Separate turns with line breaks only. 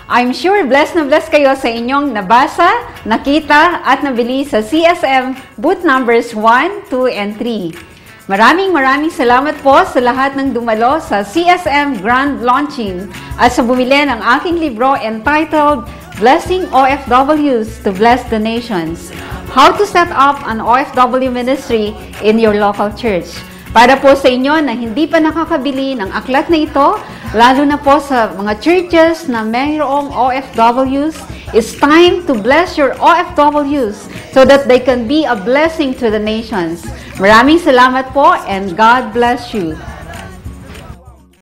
I'm sure blessed na blessed kayo sa inyong nabasa, nakita at nabili sa CSM booth numbers 1, 2, and 3. Maraming salamat po sa lahat ng dumalo sa CSM Grand Launching at sa bumili ng aking libro entitled Blessing OFWs to Bless the Nations. How to set up an OFW ministry in your local church. Para po sa inyo na hindi pa nakakabili ng aklat na ito, lalo na po sa mga churches na mayroong OFWs, it's time to bless your OFWs so that they can be a blessing to the nations. Maraming salamat po and God bless you.